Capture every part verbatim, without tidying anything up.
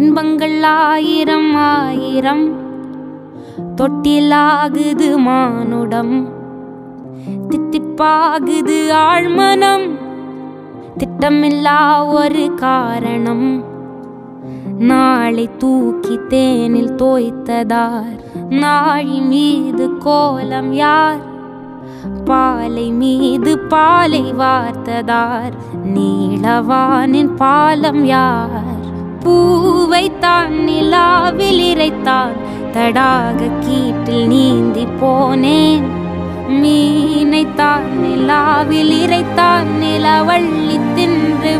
இன்பங்கள் ஆயிரம் ஆயிரம் தொட்டிலாகுது மானுடம் தித்திப்பாகுது ஆழ்மனம் திட்டமில்லா ஒரு காரணம் நாளை தூக்கி தேனில் தோய்த்ததார் நாழி மீது கோலம் யார் பாலை மீது பாலை வார்த்ததார் நீளவானின் பாலம் யார் பூவைத்தான் நிலாவில் இறைத்தான் தடாக கீட்டில் நீந்தி போனேன் மீனைத்தான் நிலாவில் இறைத்தான் நிலவள்ளி தின்று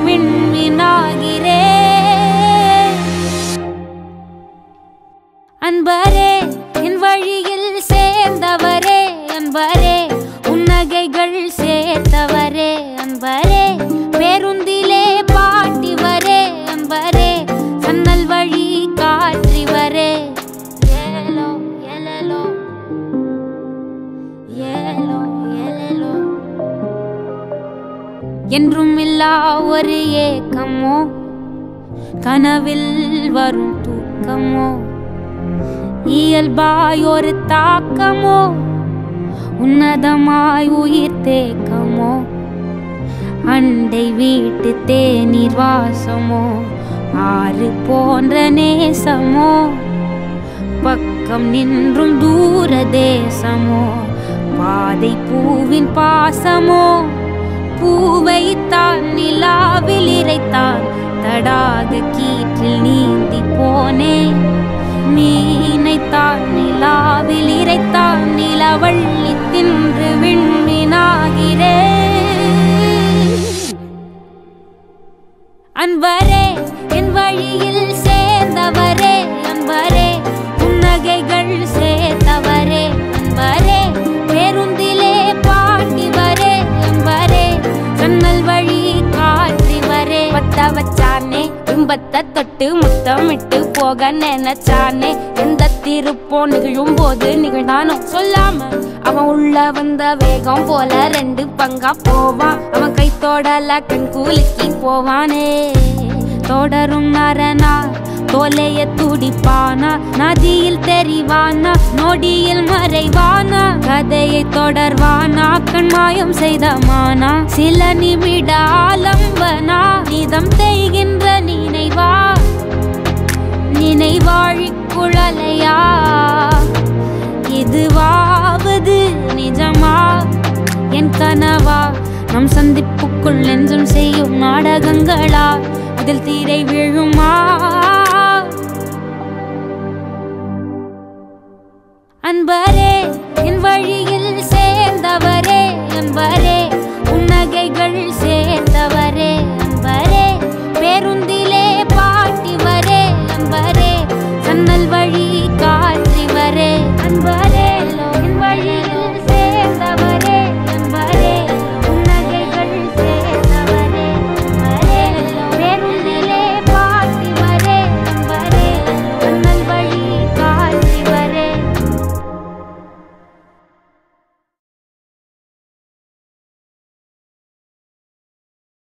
விண்மீனாகிறேன் அன்பரே என் வழியில் சேர்ந்தவரே அன்பரே உன்னகைகள் சேர்த்தவரே அன்பரே பேருந்திலே பாட்டிவரே அன்பரே சன்னல் வழி காற்றிவரே ஏலோ ஏலோ ஏலோ ஏலோ என்றும் இல்லா ஒரு ஏக்கமோ கனவில் வரும் தூக்கமோ இயல்பாய் ஒரு தாக்கமோ உன்னதமாய் உயிர் தேக்கமோ அண்டை வீட்டு தேநீர் வாசமோ ஆறு போன்ற நேசமோ பக்கம் நின்றும் தூர தேசமோ பாதை பூவின் பாசமோ பூவைத்தான் நிலாவில் இறைத்தான் தடாக கீற்றில் நீந்தி போனேன் மீனைத்தான் நிலாவில் இறைத்தான் நிலவள்ளி தின்று விண்மீனாகிறேன் அன்பரே என் வழியில் சேர்ந்தவரே அன்பரே புன்னகைகள் சேர்த்தவரே அன்பரே பேருந்திலே பாட்டிவரே அன்பரே சன்னல் வழி காற்றிவரே பத்த வச்சானே இன்பத்தை தொட்டு முத்தமிட்டு போக நினைச்சானே எந்த திருப்போ நிகழும் போது நிகழ்ந்தானோ சொல்லாம அவன் உள்ள வந்த வேகம் போல ரெண்டு பங்கா போவான் அவன் கை தொடல கண் கூலுக்கி போவானே தொடரும் நரனா தோலைய துடிப்பானா நதியில் தெரிவானா நொடியில் மறைவானா கதையை தொடர்வானா கண்மாயம் செய்தமானா சில நிமிட ஆலம்பனா நிதம் தேய்கின்ற நினைவா நினைவாழி குழலையா இதுவாவது நிஜமா என் கனவா நம் சந்திப்புக்குள் நெஞ்சம் செய்யும் நாடகங்களா இதில் தீரை விழுமா அன்பரே என் வழியில்